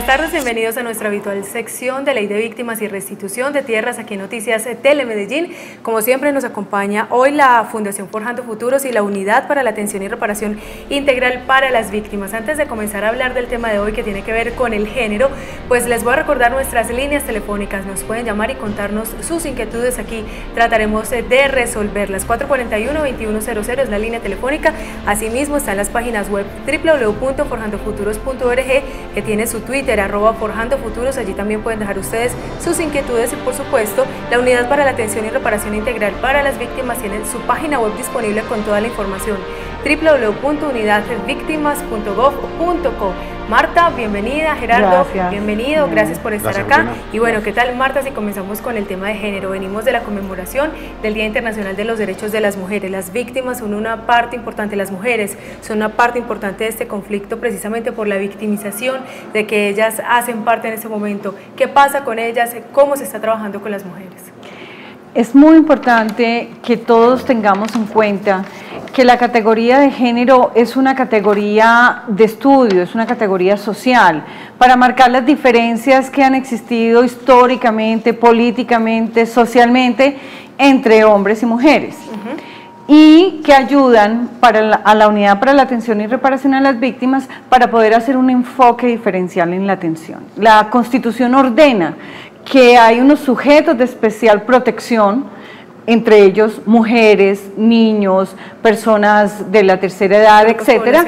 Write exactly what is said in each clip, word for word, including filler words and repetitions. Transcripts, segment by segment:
tardes, bienvenidos a nuestra habitual sección de Ley de Víctimas y Restitución de Tierras aquí en Noticias Telemedellín. Como siempre nos acompaña hoy la Fundación Forjando Futuros y la Unidad para la Atención y Reparación Integral para las Víctimas. Antes de comenzar a hablar del tema de hoy que tiene que ver con el género, pues les voy a recordar nuestras líneas telefónicas. Nos pueden llamar y contarnos sus inquietudes, aquí trataremos de resolverlas. cuatro cuatro uno, veintiuno cero cero es la línea telefónica. Asimismo están las páginas web doble u doble u doble u punto forjando futuros punto org, que tiene su Twitter, arroba Forjando Futuros. Allí también pueden dejar ustedes sus inquietudes y, por supuesto, la Unidad para la Atención y Reparación Integral para las Víctimas tiene su página web disponible con toda la información, doble u doble u doble u punto unidad víctimas punto gov punto co. Marta, bienvenida. Gerardo, gracias. Bienvenido, gracias por estar Gracias, acá. Regina. Y bueno, ¿qué tal, Marta? Si comenzamos con el tema de género, venimos de la conmemoración del Día Internacional de los Derechos de las Mujeres. Las víctimas son una parte importante, las mujeres son una parte importante de este conflicto, precisamente por la victimización de que ellas hacen parte en este momento. ¿Qué pasa con ellas? ¿Cómo se está trabajando con las mujeres? Es muy importante que todos tengamos en cuenta que la categoría de género es una categoría de estudio, es una categoría social, para marcar las diferencias que han existido históricamente, políticamente, socialmente, entre hombres y mujeres. Uh-huh. Y que ayudan para la, a la Unidad para la Atención y Reparación a las Víctimas para poder hacer un enfoque diferencial en la atención. La Constitución ordena que hay unos sujetos de especial protección, entre ellos mujeres, niños, personas de la tercera edad, etcétera.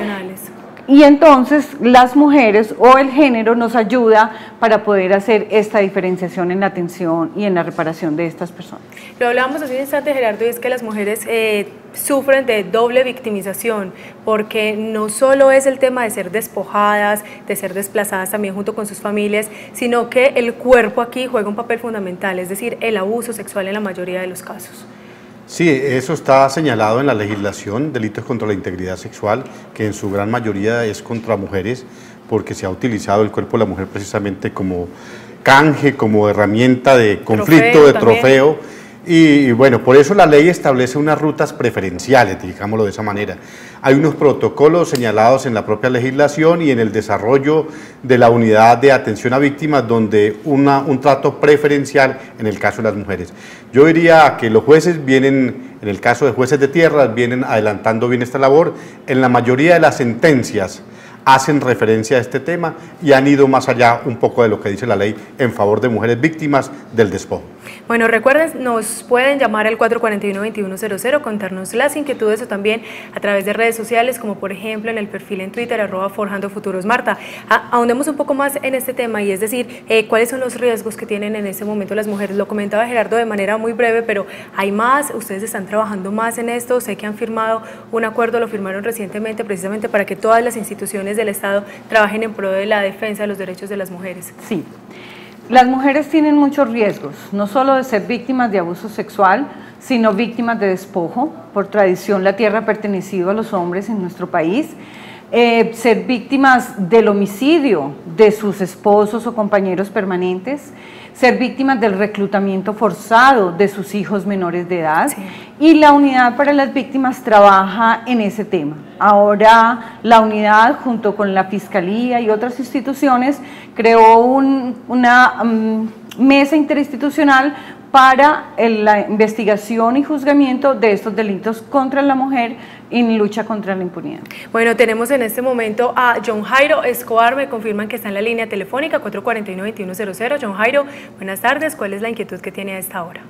Y entonces las mujeres o el género nos ayuda para poder hacer esta diferenciación en la atención y en la reparación de estas personas. Lo hablábamos hace un instante, Gerardo, y es que las mujeres eh, sufren de doble victimización, porque no solo es el tema de ser despojadas, de ser desplazadas también junto con sus familias, sino que el cuerpo aquí juega un papel fundamental, es decir, el abuso sexual en la mayoría de los casos. Sí, eso está señalado en la legislación, delitos contra la integridad sexual, que en su gran mayoría es contra mujeres, porque se ha utilizado el cuerpo de la mujer precisamente como canje, como herramienta de conflicto, de trofeo. Y, y bueno, por eso la ley establece unas rutas preferenciales, digámoslo de esa manera. Hay unos protocolos señalados en la propia legislación y en el desarrollo de la unidad de atención a víctimas, donde una, un trato preferencial en el caso de las mujeres. Yo diría que los jueces vienen, en el caso de jueces de tierras, vienen adelantando bien esta labor. En la mayoría de las sentencias hacen referencia a este tema y han ido más allá un poco de lo que dice la ley en favor de mujeres víctimas del despojo. Bueno, recuerden, nos pueden llamar al cuatro cuatro uno, veintiuno cero cero, contarnos las inquietudes o también a través de redes sociales, como por ejemplo en el perfil en Twitter, arroba Forjando Futuros. Marta, ahondemos un poco más en este tema, y es decir, eh, ¿cuáles son los riesgos que tienen en este momento las mujeres? Lo comentaba Gerardo de manera muy breve, pero hay más, ustedes están trabajando más en esto, sé que han firmado un acuerdo, lo firmaron recientemente precisamente para que todas las instituciones del Estado trabajen en pro de la defensa de los derechos de las mujeres. Sí. Las mujeres tienen muchos riesgos, no solo de ser víctimas de abuso sexual, sino víctimas de despojo. Por tradición, la tierra ha pertenecido a los hombres en nuestro país. Eh, ser víctimas del homicidio de sus esposos o compañeros permanentes, ser víctimas del reclutamiento forzado de sus hijos menores de edad. Sí. Y la Unidad para las Víctimas trabaja en ese tema. Ahora la unidad, junto con la Fiscalía y otras instituciones, creó un, una um, mesa interinstitucional para la investigación y juzgamiento de estos delitos contra la mujer en lucha contra la impunidad. Bueno, tenemos en este momento a John Jairo Escobar, me confirman que está en la línea telefónica cuatro cuatro uno, veintiuno cero cero. John Jairo, buenas tardes, ¿cuál es la inquietud que tiene a esta hora?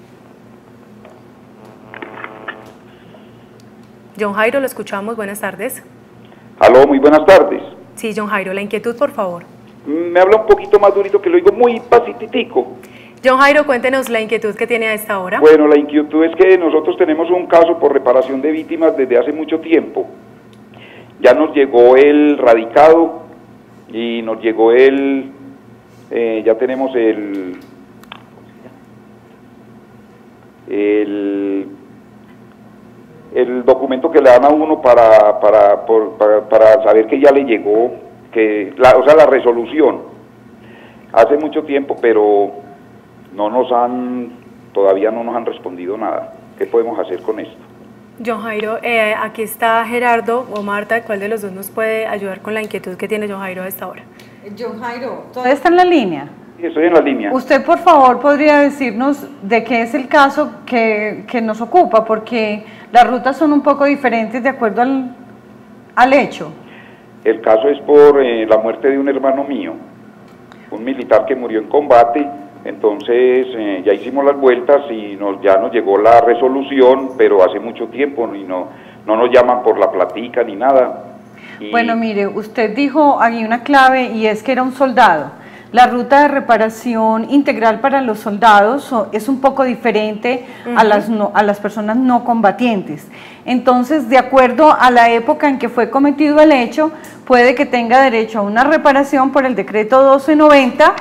John Jairo, lo escuchamos, buenas tardes. Aló, muy buenas tardes. Sí, John Jairo, la inquietud, por favor. Me habla un poquito más durito, que lo digo muy pacititico. John Jairo, cuéntenos la inquietud que tiene a esta hora. Bueno, la inquietud es que nosotros tenemos un caso por reparación de víctimas desde hace mucho tiempo. Ya nos llegó el radicado y nos llegó el, eh, ya tenemos el, el, el documento que le dan a uno para, para, por, para, para saber que ya le llegó, que la, o sea, la resolución. Hace mucho tiempo, pero no nos han, todavía no nos han respondido nada. ¿Qué podemos hacer con esto? John Jairo, eh, aquí está Gerardo o Marta, ¿cuál de los dos nos puede ayudar con la inquietud que tiene John Jairo a esta hora? John Jairo, ¿todavía está en la línea? Sí, estoy en la línea. Usted, por favor, podría decirnos de qué es el caso que, que nos ocupa, porque las rutas son un poco diferentes de acuerdo al, al hecho. El caso es por eh, la muerte de un hermano mío, un militar que murió en combate. Entonces eh, ya hicimos las vueltas y nos, ya nos llegó la resolución, pero hace mucho tiempo y no, no nos llaman por la platica ni nada. Y... Bueno, mire, usted dijo ahí una clave y es que era un soldado. La ruta de reparación integral para los soldados es un poco diferente uh-huh. a, las no, a las personas no combatientes. Entonces, de acuerdo a la época en que fue cometido el hecho, puede que tenga derecho a una reparación por el decreto doce noventa,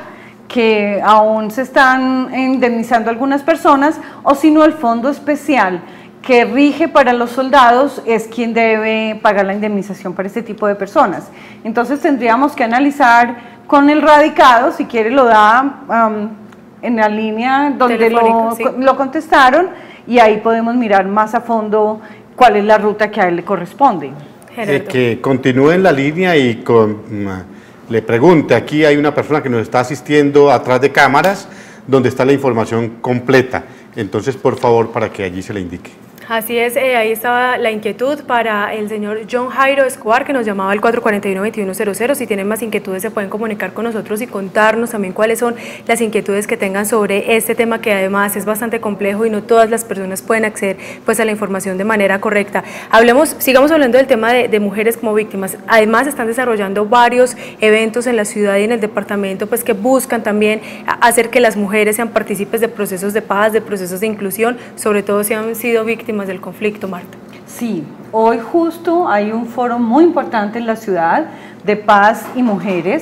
que aún se están indemnizando algunas personas, o si no el fondo especial que rige para los soldados es quien debe pagar la indemnización para este tipo de personas. Entonces tendríamos que analizar con el radicado, si quiere lo da um, en la línea donde lo, sí. lo contestaron, y ahí podemos mirar más a fondo cuál es la ruta que a él le corresponde. Eh, que continúe en la línea y con, uh, le pregunte, aquí hay una persona que nos está asistiendo atrás de cámaras donde está la información completa, entonces por favor para que allí se le indique. Así es, eh, ahí estaba la inquietud para el señor John Jairo Escobar, que nos llamaba al cuatro cuatro uno, veintiuno cero cero. Si tienen más inquietudes se pueden comunicar con nosotros y contarnos también cuáles son las inquietudes que tengan sobre este tema, que además es bastante complejo y no todas las personas pueden acceder pues a la información de manera correcta. Hablemos, sigamos hablando del tema de, de mujeres como víctimas. Además están desarrollando varios eventos en la ciudad y en el departamento pues que buscan también hacer que las mujeres sean partícipes de procesos de paz, de procesos de inclusión, sobre todo si han sido víctimas del conflicto, Marta. Sí, hoy justo hay un foro muy importante en la ciudad de paz y mujeres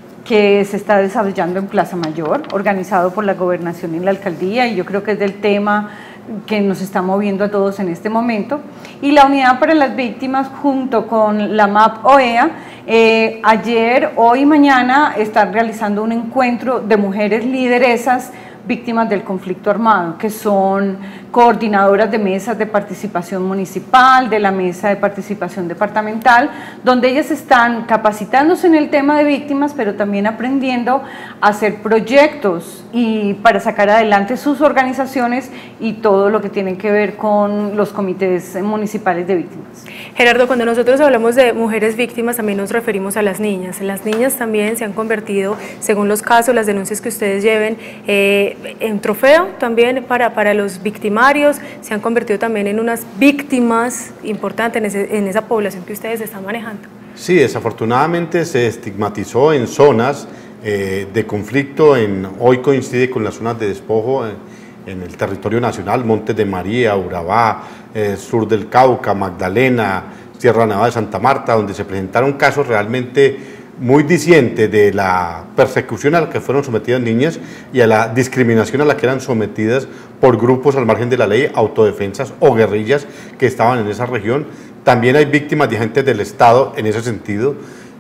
que se está desarrollando en Plaza Mayor, organizado por la gobernación y la alcaldía, y yo creo que es del tema que nos está moviendo a todos en este momento. Y la Unidad para las Víctimas junto con la M A P O E A, eh, ayer, hoy y mañana están realizando un encuentro de mujeres lideresas víctimas del conflicto armado, que son coordinadoras de mesas de participación municipal, de la mesa de participación departamental, donde ellas están capacitándose en el tema de víctimas, pero también aprendiendo a hacer proyectos y para sacar adelante sus organizaciones y todo lo que tiene que ver con los comités municipales de víctimas. Gerardo, cuando nosotros hablamos de mujeres víctimas también nos referimos a las niñas. Las niñas también se han convertido, según los casos, las denuncias que ustedes lleven, eh, en trofeo también para, para los victimarios, se han convertido también en unas víctimas importantes en, ese, en esa población que ustedes están manejando. Sí, desafortunadamente se estigmatizó en zonas eh, de conflicto, en, hoy coincide con las zonas de despojo en, en el territorio nacional, Montes de María, Urabá, eh, sur del Cauca, Magdalena, Sierra Nevada de Santa Marta, donde se presentaron casos realmente muy diciente de la persecución a la que fueron sometidas niñas y a la discriminación a la que eran sometidas por grupos al margen de la ley, autodefensas o guerrillas que estaban en esa región. También hay víctimas de agentes del Estado en ese sentido.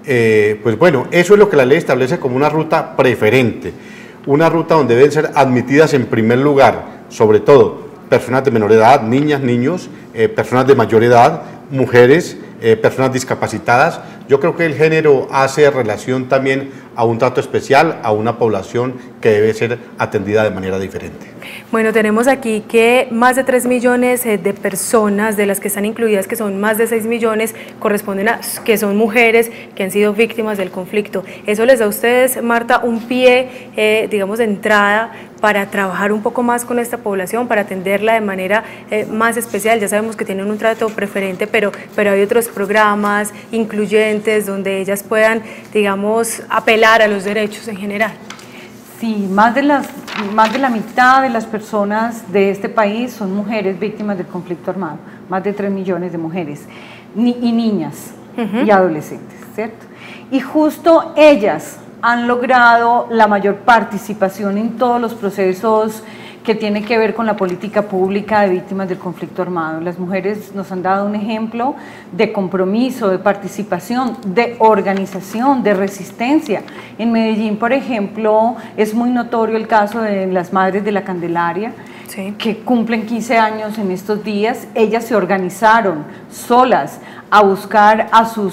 Eh, pues bueno, eso es lo que la ley establece como una ruta preferente, una ruta donde deben ser admitidas en primer lugar, sobre todo, personas de menor edad, niñas, niños, eh, personas de mayor edad, mujeres, eh, personas discapacitadas. Yo creo que el género hace relación también a un trato especial, a una población que debe ser atendida de manera diferente. Bueno, tenemos aquí que más de tres millones de personas, de las que están incluidas, que son más de seis millones, corresponden a que son mujeres que han sido víctimas del conflicto. ¿Eso les da a ustedes, Marta, un pie, eh, digamos, de entrada para trabajar un poco más con esta población, para atenderla de manera eh, más especial? Ya sabemos que tienen un trato preferente, pero, pero hay otros programas incluyentes donde ellas puedan, digamos, apelar a los derechos en general. Sí, más de, las, más de la mitad de las personas de este país son mujeres víctimas del conflicto armado, más de tres millones de mujeres ni, y niñas uh-huh. y adolescentes, ¿cierto? Y justo ellas han logrado la mayor participación en todos los procesos que tienen que ver con la política pública de víctimas del conflicto armado. Las mujeres nos han dado un ejemplo de compromiso, de participación, de organización, de resistencia. En Medellín, por ejemplo, es muy notorio el caso de las Madres de la Candelaria, sí. que cumplen quince años en estos días. Ellas se organizaron solas a buscar a sus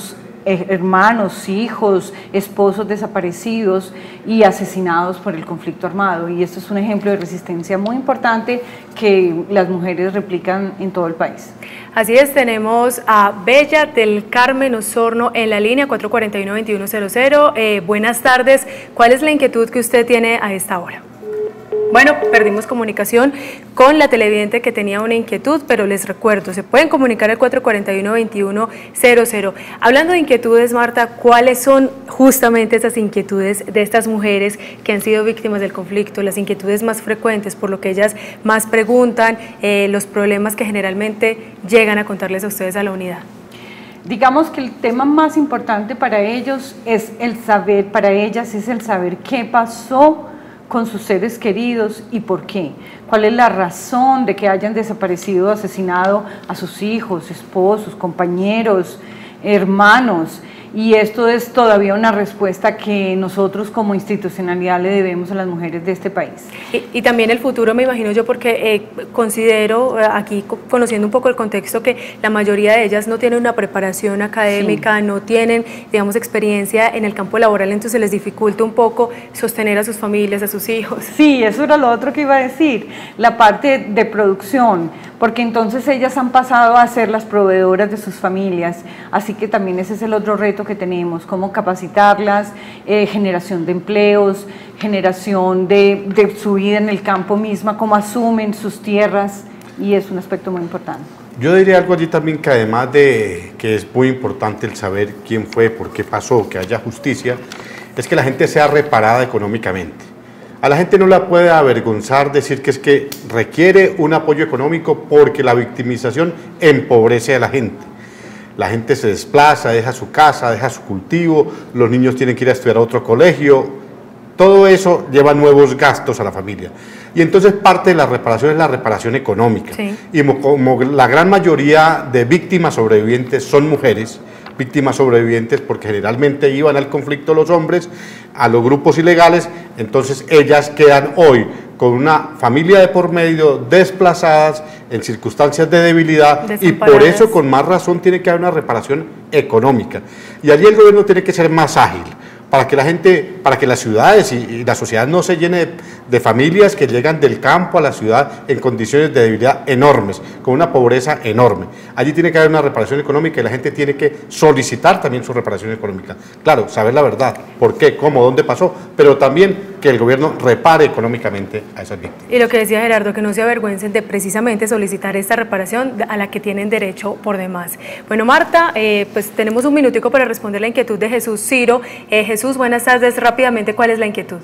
hermanos, hijos, esposos desaparecidos y asesinados por el conflicto armado. Y esto es un ejemplo de resistencia muy importante que las mujeres replican en todo el país. Así es, tenemos a Bella del Carmen Osorno en la línea cuatro cuatro uno, dos uno cero cero. Eh, buenas tardes, ¿cuál es la inquietud que usted tiene a esta hora? Bueno, perdimos comunicación con la televidente que tenía una inquietud, pero les recuerdo, se pueden comunicar al cuatro cuatro uno, dos uno cero cero. Hablando de inquietudes, Marta, ¿cuáles son justamente esas inquietudes de estas mujeres que han sido víctimas del conflicto, las inquietudes más frecuentes, por lo que ellas más preguntan, eh, los problemas que generalmente llegan a contarles a ustedes a la unidad? Digamos que el tema más importante para ellos es el saber, para ellas es el saber qué pasó con sus seres queridos y por qué, cuál es la razón de que hayan desaparecido, asesinado a sus hijos, esposos, compañeros, hermanos, y esto es todavía una respuesta que nosotros como institucionalidad le debemos a las mujeres de este país. Y, y también el futuro, me imagino yo, porque eh, considero, eh, aquí conociendo un poco el contexto, que la mayoría de ellas no tienen una preparación académica, sí. no tienen, digamos, experiencia en el campo laboral, entonces se les dificulta un poco sostener a sus familias, a sus hijos. Sí, eso era lo otro que iba a decir, la parte de producción, porque entonces ellas han pasado a ser las proveedoras de sus familias, así que también ese es el otro reto que tenemos, cómo capacitarlas, eh, generación de empleos, generación de, de su vida en el campo misma, cómo asumen sus tierras, y es un aspecto muy importante. Yo diría algo allí también, que además de que es muy importante el saber quién fue, por qué pasó, que haya justicia, es que la gente sea reparada económicamente. A la gente no la puede avergonzar decir que es que requiere un apoyo económico, porque la victimización empobrece a la gente. La gente se desplaza, deja su casa, deja su cultivo, los niños tienen que ir a estudiar a otro colegio, todo eso lleva nuevos gastos a la familia. Y entonces parte de la reparación es la reparación económica. Sí. Y como la gran mayoría de víctimas sobrevivientes son mujeres, víctimas sobrevivientes porque generalmente iban al conflicto los hombres, a los grupos ilegales, entonces ellas quedan hoy con una familia de por medio, desplazadas, en circunstancias de debilidad, y por eso con más razón tiene que haber una reparación económica. Y allí el gobierno tiene que ser más ágil, para que la gente, para que las ciudades y, y la sociedad no se llene de, de familias que llegan del campo a la ciudad en condiciones de debilidad enormes, con una pobreza enorme. Allí tiene que haber una reparación económica y la gente tiene que solicitar también su reparación económica. Claro, saber la verdad, por qué, cómo, dónde pasó, pero también que el gobierno repare económicamente a esas víctimas. Y lo que decía Gerardo, que no se avergüencen de precisamente solicitar esta reparación a la que tienen derecho por demás. Bueno, Marta, eh, pues tenemos un minutico para responder la inquietud de Jesús Ciro. Eh, Jesús, buenas tardes, rápidamente, ¿cuál es la inquietud?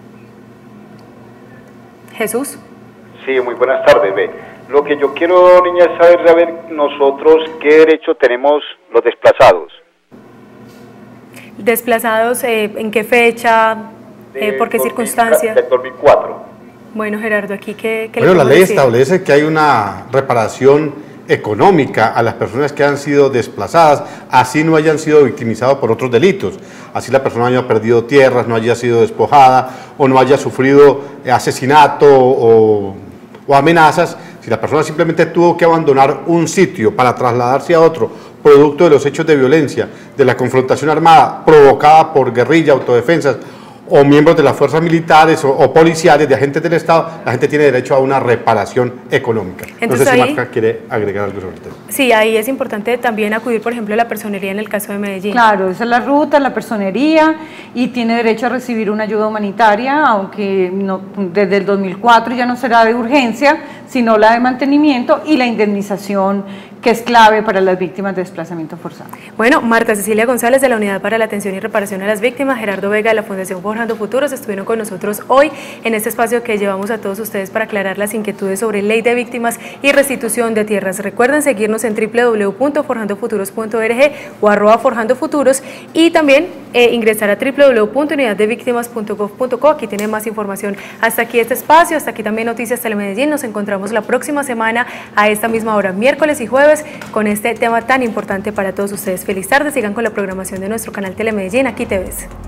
Jesús. Sí, muy buenas tardes. Ve. Lo que yo quiero, niña, es saber, saber nosotros qué derecho tenemos los desplazados. ¿Desplazados eh, en qué fecha? Eh, ¿Por qué circunstancias? Del dos mil cuatro. Bueno, Gerardo, aquí qué, qué bueno, la ley decir? establece que hay una reparación económica a las personas que han sido desplazadas, así no hayan sido victimizados por otros delitos, así la persona haya perdido tierras, no haya sido despojada o no haya sufrido asesinato o, o amenazas. Si la persona simplemente tuvo que abandonar un sitio para trasladarse a otro, producto de los hechos de violencia, de la confrontación armada provocada por guerrilla, autodefensas o miembros de las fuerzas militares o, o policiales, de agentes del Estado, la gente tiene derecho a una reparación económica. Entonces, no sé si ahí, Marta quiere agregar algo sobre el tema. Sí, ahí es importante también acudir, por ejemplo, a la personería en el caso de Medellín. Claro, esa es la ruta, la personería, y tiene derecho a recibir una ayuda humanitaria, aunque no, desde el dos mil cuatro ya no será de urgencia, sino la de mantenimiento y la indemnización, que es clave para las víctimas de desplazamiento forzado. Bueno, Marta Cecilia González de la Unidad para la Atención y Reparación a las Víctimas, Gerardo Vega de la Fundación Forjando Futuros estuvieron con nosotros hoy en este espacio que llevamos a todos ustedes para aclarar las inquietudes sobre ley de víctimas y restitución de tierras. Recuerden seguirnos en w w w punto forjando futuros punto org o arroba forjando futuros, y también eh, ingresar a w w w punto unidad de víctimas punto gov punto co. Aquí tienen más información. Hasta aquí este espacio, hasta aquí también Noticias Telemedellín. Nos encontramos la próxima semana a esta misma hora, miércoles y jueves, con este tema tan importante para todos ustedes. Feliz tarde, sigan con la programación de nuestro canal Telemedellín, aquí te ves.